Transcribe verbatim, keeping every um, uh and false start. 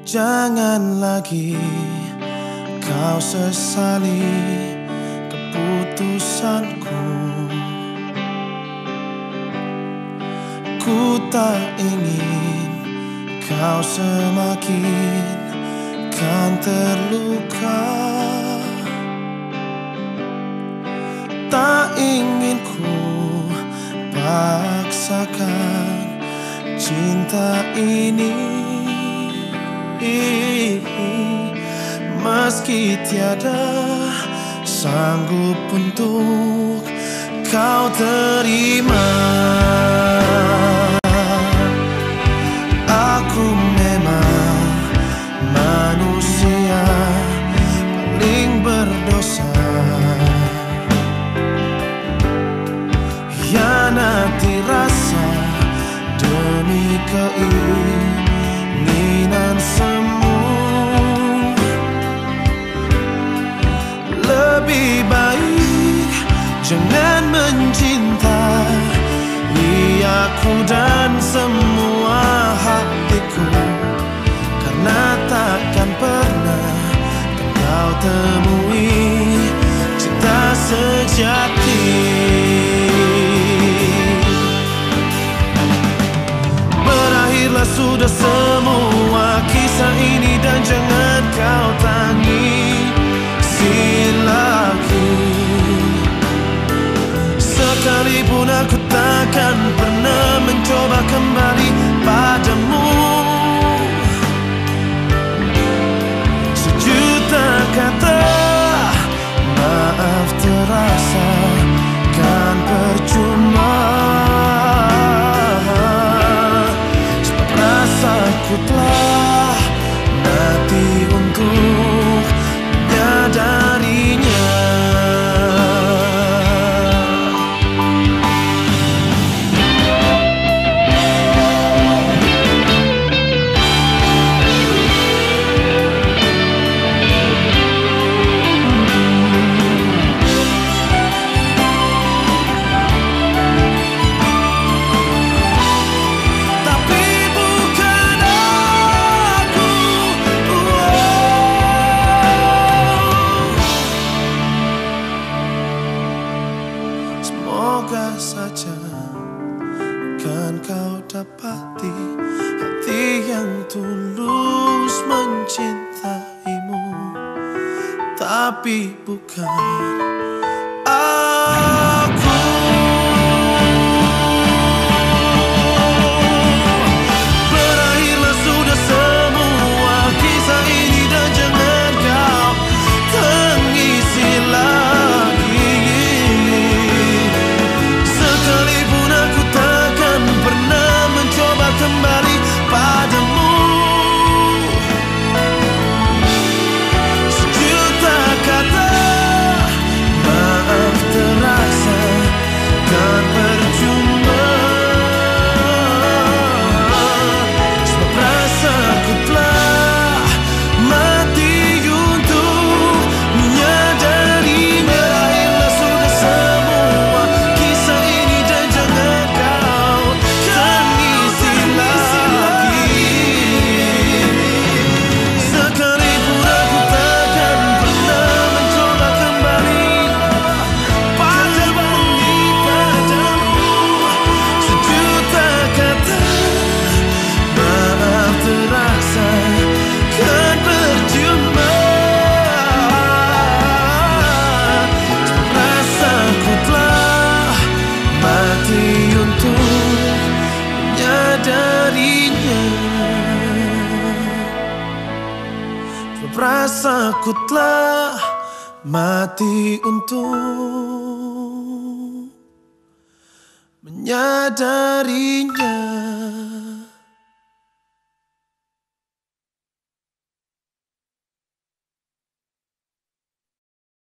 Jangan lagi kau sesali keputusanku. Ku tak ingin kau semakin kan terluka. Tak ingin ku paksakan cinta ini, meski tiada sanggup untuk kau terima. Aku memang manusia paling berdosa, hianati rasa demi keinginan semu. Lebih baik jangan mencintai aku dan semua hatiku, karena takkan pernah kau temui cinta sejati. Berakhirlah sudah semua kisah ini dan jangan kau tangisi lagi. Sekalipun aku takkan pernah mencoba kembali padamu. Sejuta kata maaf terasa kan percuma. Sebab rasaku telah mati untuk menyadarinya. Semoga saja kan kau dapati hati yang tulus mencintaimu, tapi bukan aku. Berakhirlah sudah semua kisah ini dan jangan kau tangisi lagi. Sekalipun aku takkan pernah mencoba kembali padamu. Sejuta kata maaf terasa kan percuma. Sebab rasaku telah mati untuk menyadarinya. Berakhirlah sudah semua kisah ini dan jangan kau tangisi lagi. Sekalipun aku takkan pernah mencoba kembali padamu, padamu. Sejuta kata maaf terasa kan percuma. Sebab rasaku telah mati untuk menyadarinya. Sebab rasaku telah mati untuk menyadarinya.